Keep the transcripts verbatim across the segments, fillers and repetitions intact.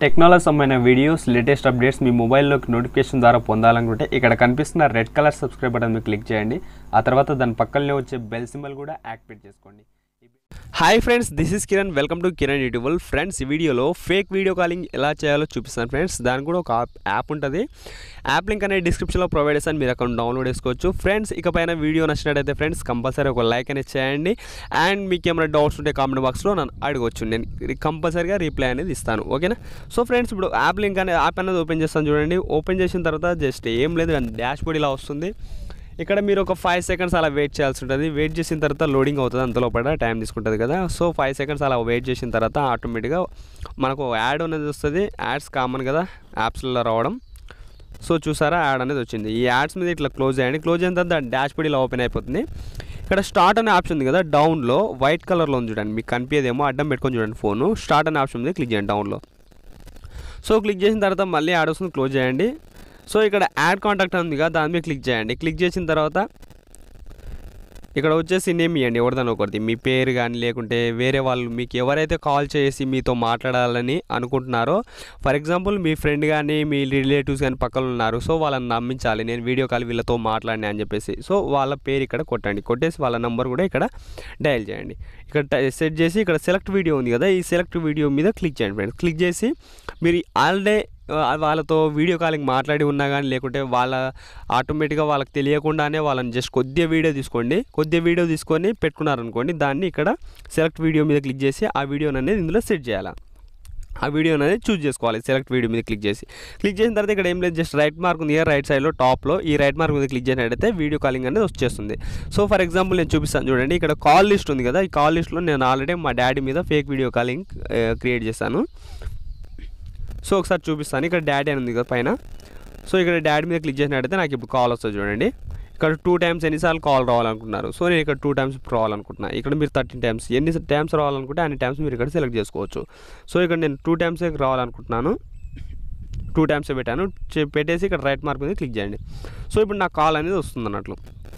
Technology సంబంధించిన videos latest updates మీ మొబైల్లోకి నోటిఫికేషన్ ద్వారా పొందాలనుకుంటే ఇక్కడ కనిపిస్తున్న రెడ్ కలర్ సబ్స్క్రైబ్ బటన్ మీద క్లిక్ చేయండి. ఆ తర్వాత దాని పక్కనే వచ్చే బెల్ సింబల్ కూడా యాక్టివేట్ చేసుకోండి. Hi friends, this is Kiran. Welcome to Kiran YouTube. Friends, ఈ వీడియోలో ఫేక్ వీడియో కాలింగ్ ఎలా చేయాలో చూపిస్తాను ఫ్రెండ్స్. దానికి కూడా ఒక యాప్ ఉంటుంది. యాప్ లింక్ అనేది డిస్క్రిప్షన్లో ప్రొవైడ్ చేస్తాను, మీరు అకౌంట్ డౌన్లోడ్ చేసుకోవచ్చు. ఫ్రెండ్స్, ఇకపైన వీడియో నచ్చినట్టయితే ఫ్రెండ్స్ కంపల్సరీ ఒక లైక్ అనేది చేయండి. అండ్ మీకు ఏమైనా డౌట్స్ ఉంటే కామెంట్ బాక్స్లో నన్ను అడగవచ్చు, నేను కంపల్సరీగా రిప్లై అనేది ఇస్తాను. ఓకేనా? సో ఫ్రెండ్స్, ఇప్పుడు యాప్ లింక్ అనేది యాప్ అనేది ఓపెన్ చేస్తాను చూడండి. ఓపెన్ చేసిన తర్వాత జస్ట్ ఏం లేదు, డాష్ బోర్డ్ ఇలా వస్తుంది. ఇక్కడ మీరు ఒక ఫైవ్ సెకండ్స్ అలా వెయిట్ చేయాల్సి ఉంటుంది. వెయిట్ చేసిన తర్వాత లోడింగ్ అవుతుంది, అంతలో పడ టైం తీసుకుంటుంది కదా. సో ఫైవ్ సెకండ్స్ అలా వెయిట్ చేసిన తర్వాత ఆటోమేటిక్గా మనకు యాడ్ అనేది వస్తుంది. యాడ్స్ కామన్ కదా యాప్స్లో రావడం. సో చూసారా, యాడ్ అనేది వచ్చింది. ఈ యాడ్స్ మీద ఇట్లా క్లోజ్ చేయండి. క్లోజ్ అయిన తర్వాత డాష్ బోర్డ్ ఇలా ఓపెన్ అయిపోతుంది. ఇక్కడ స్టార్ట్ అనే ఆప్షన్ ఉంది కదా, డౌన్లో వైట్ కలర్లో ఉంది చూడండి. మీకు కనిపించేదేమో, అడ్డం పెట్టుకొని చూడండి ఫోను. స్టార్ట్ అనే ఆప్షన్ ఉంది, క్లిక్ చేయండి డౌన్లో. సో క్లిక్ చేసిన తర్వాత మళ్ళీ యాడ్ వస్తుంది, క్లోజ్ చేయండి. సో ఇక్కడ యాడ్ కాంటాక్ట్ ఉంది కదా, దాని మీద క్లిక్ చేయండి. క్లిక్ చేసిన తర్వాత ఇక్కడ వచ్చేసి నేమ్ ఇవ్వండి, ఎవరిదని ఒకరిది, మీ పేరు కానీ లేకుంటే వేరే వాళ్ళు మీకు ఎవరైతే కాల్ చేసి మీతో మాట్లాడాలని అనుకుంటున్నారో, ఫర్ ఎగ్జాంపుల్ మీ ఫ్రెండ్ కానీ మీ రిలేటివ్స్ కానీ పక్కన ఉన్నారు. సో వాళ్ళని నమ్మించాలి, నేను వీడియో కాల్ వీళ్ళతో మాట్లాడినా అని చెప్పేసి. సో వాళ్ళ పేరు ఇక్కడ కొట్టండి, కొట్టేసి వాళ్ళ నెంబర్ కూడా ఇక్కడ డయల్ చేయండి. ఇక్కడ సెట్ చేసి ఇక్కడ సెలెక్ట్ వీడియో ఉంది కదా, ఈ సెలెక్ట్ వీడియో మీద క్లిక్ చేయండి ఫ్రెండ్స్. క్లిక్ చేసి మీరు ఆల్రెడీ వాళ్ళతో వీడియో కాలింగ్ మాట్లాడి ఉన్నా కానీ లేకుంటే వాళ్ళ ఆటోమేటిక్గా వాళ్ళకి తెలియకుండానే వాళ్ళని జస్ట్ కొద్దిగా వీడియో తీసుకోండి. కొద్దిగా వీడియో తీసుకొని పెట్టుకున్నారనుకోండి, దాన్ని ఇక్కడ సెలెక్ట్ వీడియో మీద క్లిక్ చేసి ఆ వీడియోని అనేది ఇందులో సెట్ చేయాలి. ఆ వీడియో అనేది చూస్ చేసుకోవాలి. సెలెక్ట్ వీడియో మీద క్లిక్ చేసి క్లిక్ చేసిన తర్వాత ఇక్కడ ఏం లేదు, జస్ట్ రైట్ మార్క్ ఉంది, రైట్ సైడ్లో టాప్లో ఈ రైట్ మార్క్ మీద క్లిక్ చేసినట్టయితే వీడియో కాలింగ్ అనేది వచ్చేస్తుంది. సో ఫర్ ఎగ్జాంపుల్ నేను చూపిస్తాను చూడండి. ఇక్కడ కాల్ లిస్ట్ ఉంది కదా, ఈ కాల్ లిస్ట్లో నేను ఆల్రెడీ మా డాడీ మీద ఫేక్ వీడియో కాలింగ్ క్రియేట్ చేశాను. సో ఒకసారి చూపిస్తాను. ఇక్కడ డాడీ అని ఉంది కదా పైన. సో ఇక్కడ డాడీ మీద క్లిక్ చేసినట్టయితే నాకు ఇప్పుడు కాల్ వస్తుంది చూడండి. ఇక్కడ టూ టైమ్స్ ఎన్నిసార్లు కాల్ రావాలనుకుంటున్నారు. సో నేను ఇక్కడ టూ టైమ్స్ రావాలనుకుంటున్నాను. ఇక్కడ మీరు థర్టీన్ టైమ్స్ ఎన్ని టైమ్స్ రావాలనుకుంటే అన్ని టైమ్స్ మీరు ఇక్కడ సెలెక్ట్ చేసుకోవచ్చు. సో ఇక్కడ నేను టూ టైమ్సే రావాలనుకుంటున్నాను, టూ టైమ్సే పెట్టాను. పెట్టేసి ఇక్కడ రైట్ మార్క్ మీద క్లిక్ చేయండి. సో ఇప్పుడు నాకు కాల్ అనేది వస్తుంది అన్నట్లు.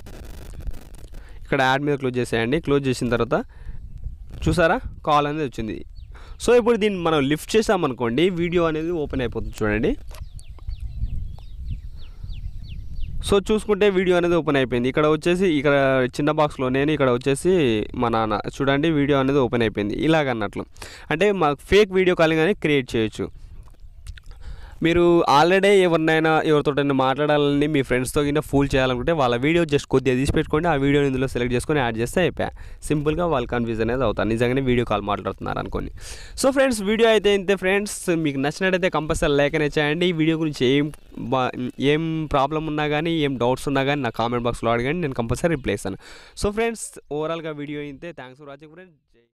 ఇక్కడ యాడ్ మీద క్లోజ్ చేసేయండి. క్లోజ్ చేసిన తర్వాత చూసారా, కాల్ అనేది వచ్చింది. సో ఇప్పుడు దీన్ని మనం లిఫ్ట్ చేసామనుకోండి, వీడియో అనేది ఓపెన్ అయిపోతుంది చూడండి. సో చూసుకుంటే వీడియో అనేది ఓపెన్ అయిపోయింది. ఇక్కడ వచ్చేసి ఇక్కడ చిన్న బాక్స్లో నేను, ఇక్కడ వచ్చేసి మా నాన్న, చూడండి వీడియో అనేది ఓపెన్ అయిపోయింది. ఇలాగన్నట్లు అంటే మాకు ఫేక్ వీడియో కాలింగ్ అనేది క్రియేట్ చేయొచ్చు. మీరు ఆల్రెడీ ఎవరినైనా ఎవరితోటైనా మాట్లాడాలని మీ ఫ్రెండ్స్తో కింద ఫూల్ చేయాలనుకుంటే వాళ్ళ వీడియో జస్ట్ కొద్దిగా తీసి పెట్టుకోండి. ఆ వీడియోని ఇందులో సెలెక్ట్ చేసుకొని యాడ్ చేస్తే అయిపోయా. సింపుల్గా వాళ్ళు కన్ఫ్యూజ్ అనేది అవుతారు, నిజంగానే వీడియో కాల్ మాట్లాడుతున్నారు అనుకోని. సో ఫ్రెండ్స్, వీడియో అయితే ఇంతే ఫ్రెండ్స్. మీకు నచ్చినట్టయితే కంపల్సరీ లైక్ అనేది చేయండి. ఈ వీడియో గురించి ఏం ఏం ప్రాబ్లం ఉన్నా కానీ ఏం డౌట్స్ ఉన్నా కానీ నా కామెంట్ బాక్స్లో అడగండి, నేను కంపల్సరీ రిప్లై ఇస్తాను. సో ఫ్రెండ్స్, ఓవరాల్గా వీడియో ఇంతే. Thanks for watching friends.